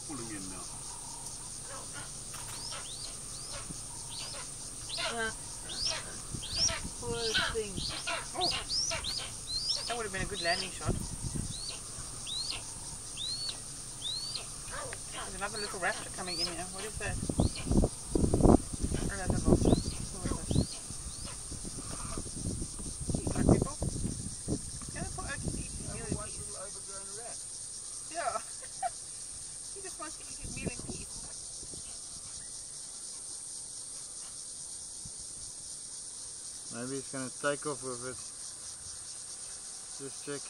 pulling in now. Poor thing. Oh, that would have been a good landing shot. There's another little raptor coming in here. What is that? Oh, that's a vulture. Who is this? Like people? Yeah, poor Oakie's eating his meal in peace. Little overgrown rat. Yeah. He just wants to eat his meal in peace. Maybe he's going to take off with it. Just check.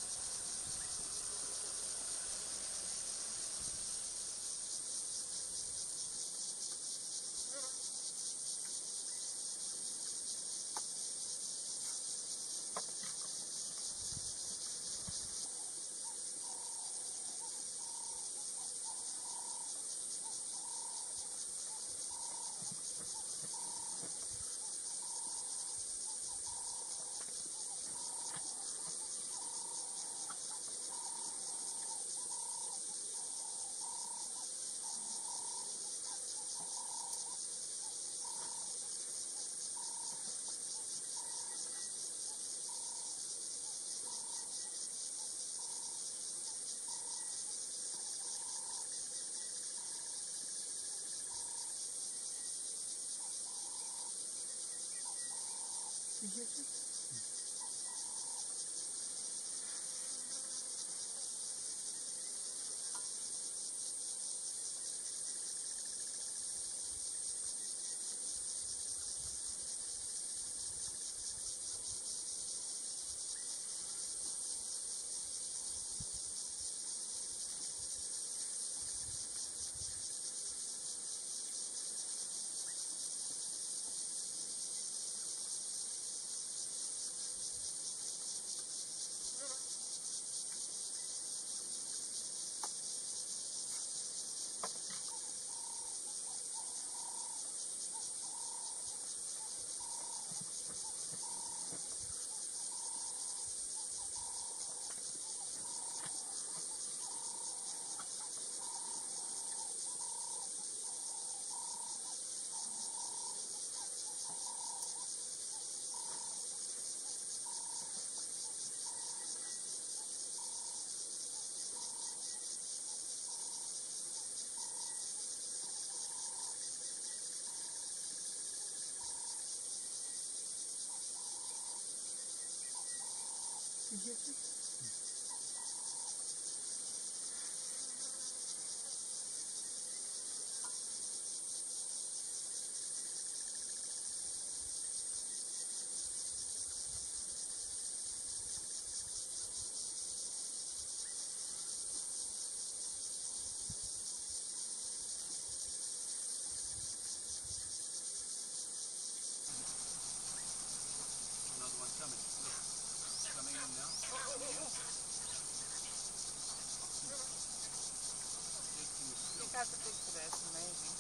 That's a picture there, it's amazing.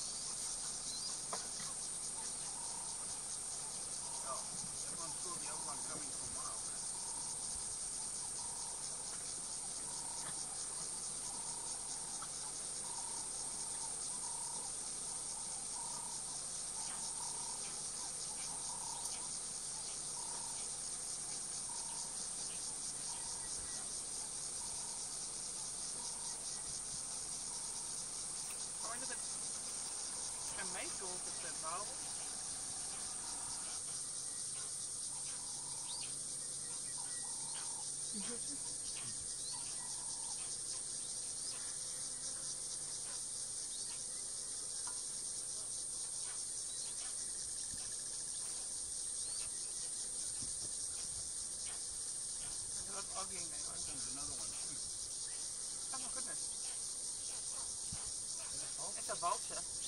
Oh, everyone saw the other one coming from miles. I wonder if it's a mate or if it's a vowel. There's a lot of ogling going on. There's another one too. Oh my goodness. Is that It's a vulture.